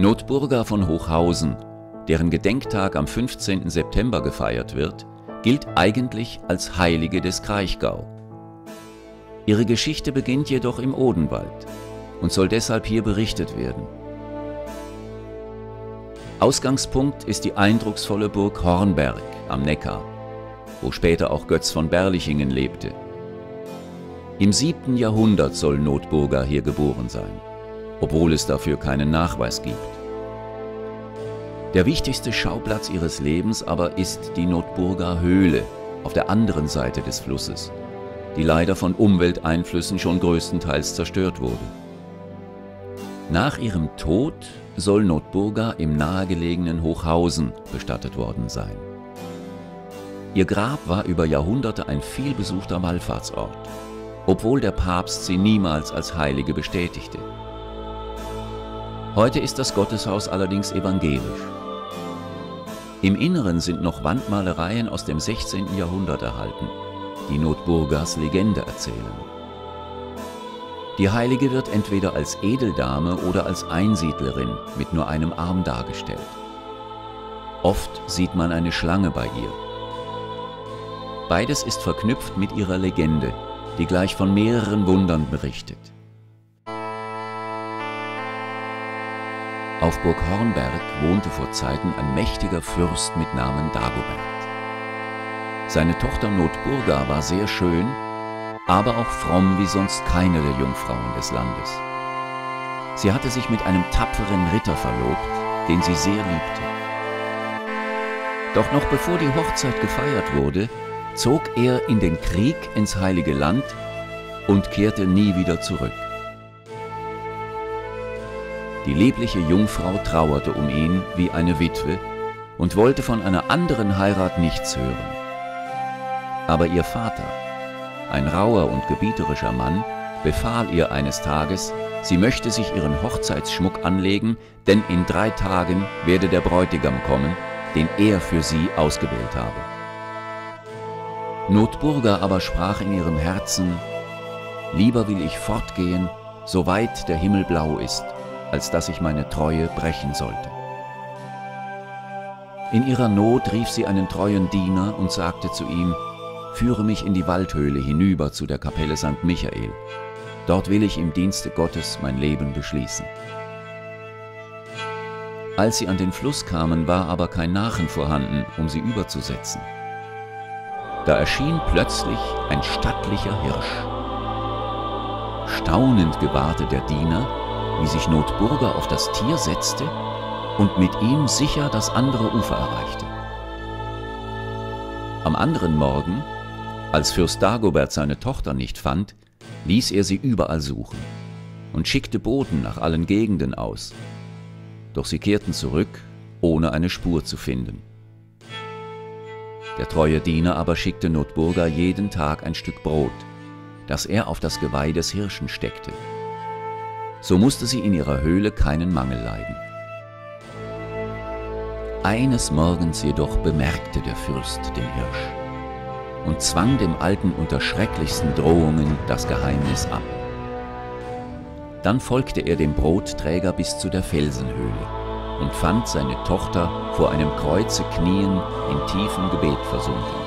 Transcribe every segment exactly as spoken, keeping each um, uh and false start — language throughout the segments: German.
Notburga von Hochhausen, deren Gedenktag am fünfzehnten September gefeiert wird, gilt eigentlich als Heilige des Kraichgau. Ihre Geschichte beginnt jedoch im Odenwald und soll deshalb hier berichtet werden. Ausgangspunkt ist die eindrucksvolle Burg Hornberg am Neckar, wo später auch Götz von Berlichingen lebte. Im siebten Jahrhundert soll Notburga hier geboren sein, obwohl es dafür keinen Nachweis gibt. Der wichtigste Schauplatz ihres Lebens aber ist die Notburger Höhle auf der anderen Seite des Flusses, die leider von Umwelteinflüssen schon größtenteils zerstört wurde. Nach ihrem Tod soll Notburga im nahegelegenen Hochhausen bestattet worden sein. Ihr Grab war über Jahrhunderte ein vielbesuchter Wallfahrtsort, obwohl der Papst sie niemals als Heilige bestätigte. Heute ist das Gotteshaus allerdings evangelisch. Im Inneren sind noch Wandmalereien aus dem sechzehnten Jahrhundert erhalten, die Notburgas Legende erzählen. Die Heilige wird entweder als Edeldame oder als Einsiedlerin mit nur einem Arm dargestellt. Oft sieht man eine Schlange bei ihr. Beides ist verknüpft mit ihrer Legende, die gleich von mehreren Wundern berichtet. Auf Burg Hornberg wohnte vor Zeiten ein mächtiger Fürst mit Namen Dagobert. Seine Tochter Notburga war sehr schön, aber auch fromm wie sonst keine der Jungfrauen des Landes. Sie hatte sich mit einem tapferen Ritter verlobt, den sie sehr liebte. Doch noch bevor die Hochzeit gefeiert wurde, zog er in den Krieg ins Heilige Land und kehrte nie wieder zurück. Die liebliche Jungfrau trauerte um ihn wie eine Witwe und wollte von einer anderen Heirat nichts hören. Aber ihr Vater, ein rauer und gebieterischer Mann, befahl ihr eines Tages, sie möchte sich ihren Hochzeitsschmuck anlegen, denn in drei Tagen werde der Bräutigam kommen, den er für sie ausgewählt habe. Notburga aber sprach in ihrem Herzen: Lieber will ich fortgehen, so weit der Himmel blau ist, als dass ich meine Treue brechen sollte. In ihrer Not rief sie einen treuen Diener und sagte zu ihm: Führe mich in die Waldhöhle hinüber zu der Kapelle Sankt Michael. Dort will ich im Dienste Gottes mein Leben beschließen. Als sie an den Fluss kamen, war aber kein Nachen vorhanden, um sie überzusetzen. Da erschien plötzlich ein stattlicher Hirsch. Staunend gewahrte der Diener, wie sich Notburga auf das Tier setzte und mit ihm sicher das andere Ufer erreichte. Am anderen Morgen, als Fürst Dagobert seine Tochter nicht fand, ließ er sie überall suchen und schickte Boten nach allen Gegenden aus. Doch sie kehrten zurück, ohne eine Spur zu finden. Der treue Diener aber schickte Notburga jeden Tag ein Stück Brot, das er auf das Geweih des Hirschen steckte. So musste sie in ihrer Höhle keinen Mangel leiden. Eines Morgens jedoch bemerkte der Fürst den Hirsch und zwang dem Alten unter schrecklichsten Drohungen das Geheimnis ab. Dann folgte er dem Brotträger bis zu der Felsenhöhle und fand seine Tochter vor einem Kreuze knien, in tiefem Gebet versunken.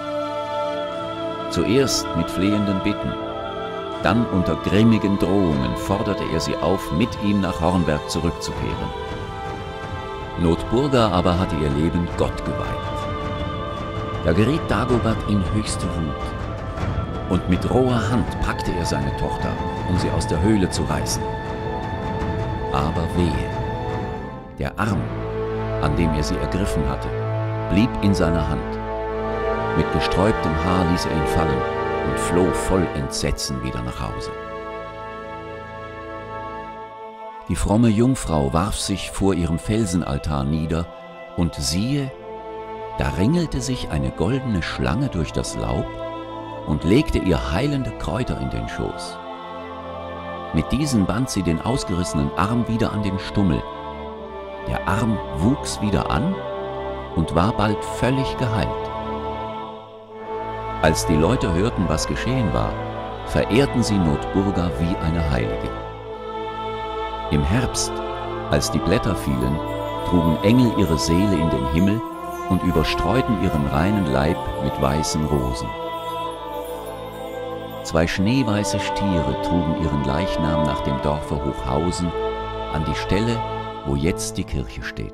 Zuerst mit flehenden Bitten, dann unter grimmigen Drohungen forderte er sie auf, mit ihm nach Hornberg zurückzukehren. Notburga aber hatte ihr Leben Gott geweiht. Da geriet Dagobert in höchste Wut, und mit roher Hand packte er seine Tochter, um sie aus der Höhle zu reißen. Aber wehe, der Arm, an dem er sie ergriffen hatte, blieb in seiner Hand. Mit gesträubtem Haar ließ er ihn fallen und floh voll Entsetzen wieder nach Hause. Die fromme Jungfrau warf sich vor ihrem Felsenaltar nieder, und siehe, da ringelte sich eine goldene Schlange durch das Laub und legte ihr heilende Kräuter in den Schoß. Mit diesen band sie den ausgerissenen Arm wieder an den Stummel. Der Arm wuchs wieder an und war bald völlig geheilt. Als die Leute hörten, was geschehen war, verehrten sie Notburga wie eine Heilige. Im Herbst, Als die Blätter fielen, trugen Engel ihre Seele in den Himmel und überstreuten ihren reinen Leib mit weißen Rosen. Zwei schneeweiße Stiere trugen ihren Leichnam nach dem Dorfe Hochhausen an die Stelle, wo jetzt die Kirche steht.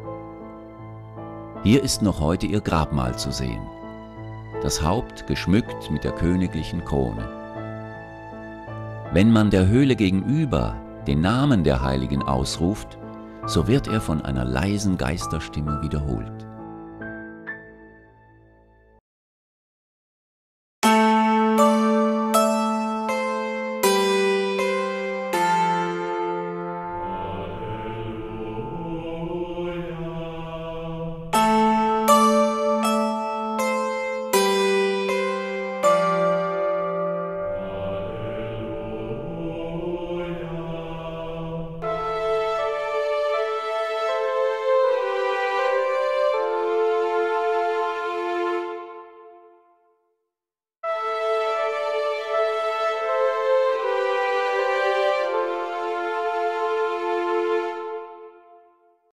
Hier ist noch heute ihr Grabmal zu sehen, das Haupt geschmückt mit der königlichen Krone. Wenn man der Höhle gegenüber den Namen der Heiligen ausruft, so wird er von einer leisen Geisterstimme wiederholt.